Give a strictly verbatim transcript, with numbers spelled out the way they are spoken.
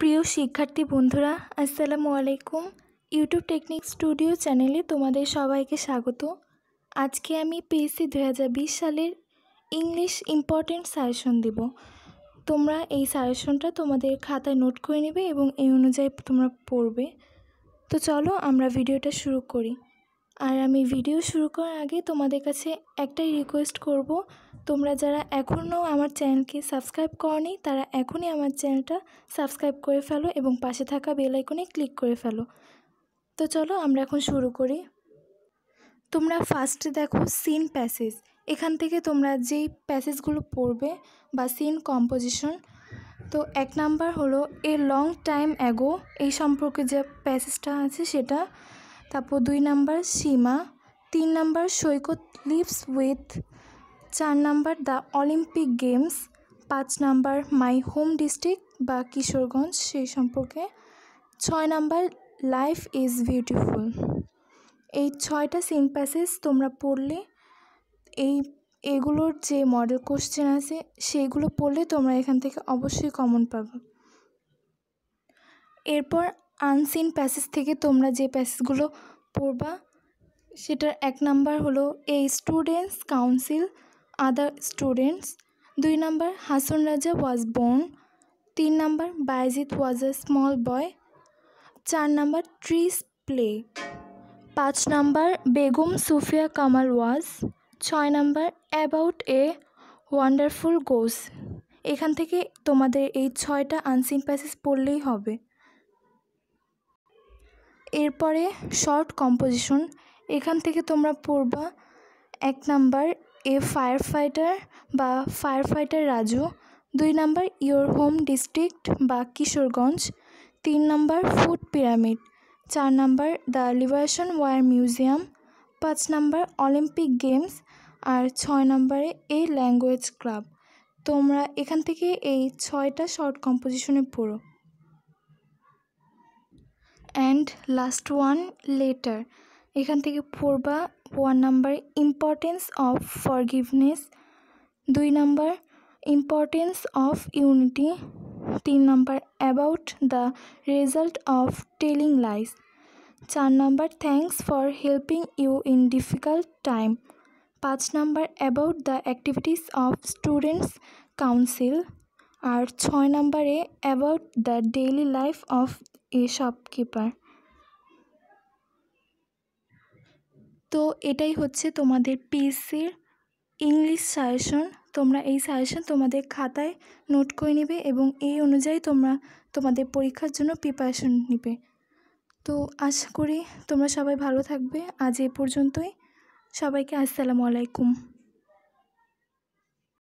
প্রিয় শিক্ষার্থী বন্ধুরা, আসসালামু আলাইকুম। ইউটিউব টেকনিক স্টুডিও চ্যানেলে তোমাদের সবাইকে স্বাগত। আজকে আমি পিএসসি দুই হাজার বিশ সালের ইংলিশ ইম্পর্টেন্ট সাজেশন দেব। তোমরা এই সাজেশনটা তোমাদের খাতায় নোট করে নেবে এবং এই অনুযায়ী তোমরা পড়বে। তো চলো আমরা ভিডিওটা শুরু করি। আর আমি ভিডিও শুরু করার আগে তোমাদের কাছে একটাই রিকোয়েস্ট করব, তোমরা যারা এখনও আমার চ্যানেলকে সাবস্ক্রাইব করনি তারা এখনই আমার চ্যানেলটা সাবস্ক্রাইব করে ফেলো এবং পাশে থাকা বেল আইকনে ক্লিক করে ফেলো। তো চলো আমরা এখন শুরু করি। তোমরা ফার্স্টে দেখো সিন প্যাসেজ। এখান থেকে তোমরা যেই প্যাসেজগুলো পড়বে বা সিন কম্পোজিশন, তো এক নাম্বার হলো এ লং টাইম অ্যাগো, এই সম্পর্কে যে প্যাসেজটা আছে সেটা। তারপর দুই নাম্বার সীমা, তিন নাম্বার সৈকত লিভস উইথ, চার নাম্বার দ্য অলিম্পিক গেমস, পাঁচ নাম্বার মাই হোম ডিস্ট্রিক্ট বা কিশোরগঞ্জ সেই সম্পর্কে, ছয় নাম্বার লাইফ ইজ বিউটিফুল। এই ছয়টা সিন প্যাসেজ তোমরা পড়লে এই এগুলোর যে মডেল কোশ্চেন আছে সেইগুলো পড়লে তোমরা এখান থেকে অবশ্যই কমন পাবে। এরপর আনসিন প্যাসেজ থেকে তোমরা যে প্যাসেজগুলো পড়বা সেটার এক নাম্বার হলো a students council other students, দুই number Hason Raja was born, তিন number Bayezid was a small boy, চার নাম্বার ট্রিস প্লে, পাঁচ নাম্বার বেগম সুফিয়া কামাল ওয়াজ, ছয় নাম্বার অ্যাবাউট এ ওয়ান্ডারফুল গোস। এখান থেকে তোমাদের এই ছয়টা আনসিন প্যাসেজ পড়লেই হবে। এরপরে শর্ট কম্পোজিশন, এখান থেকে তোমরা পড়বা এক নাম্বার এ ফায়ার ফাইটার বা ফায়ার ফাইটার রাজু, দুই নাম্বার ইয়োর হোম ডিস্ট্রিক্ট বা কিশোরগঞ্জ, তিন নাম্বার ফুড পিরামিড, চার number the liberation war museum, পাঁচ নাম্বার অলিম্পিক গেমস, আর ছয় নাম্বারে এ ল্যাঙ্গুয়েজ ক্লাব। তোমরা এখান থেকে এই ছয়টা শর্ট কম্পোজিশনে পড়ো। অ্যান্ড লাস্ট ওয়ান লেটার, এখান থেকে পড়বা one number importance of forgiveness, দুই নাম্বার ইম্পর্টেন্স অফ ইউনিটি, তিন number about the result of telling lies, চার number thanks for helping you in difficult time, পাঁচ number about the activities of students council, আর ছয় নাম্বারে about the daily life of a shopkeeper. তো এটাই হচ্ছে তোমাদের পিএসসির ইংলিশ সাজেশন। তোমরা এই সাজেশন তোমাদের খাতায় নোট করে নেবে এবং এই অনুযায়ী তোমরা তোমাদের পরীক্ষার জন্য প্রিপারেশন নেবে। তো আশা করি তোমরা সবাই ভালো থাকবে। আজ এ পর্যন্তই। সবাইকে আসসালামু আলাইকুম।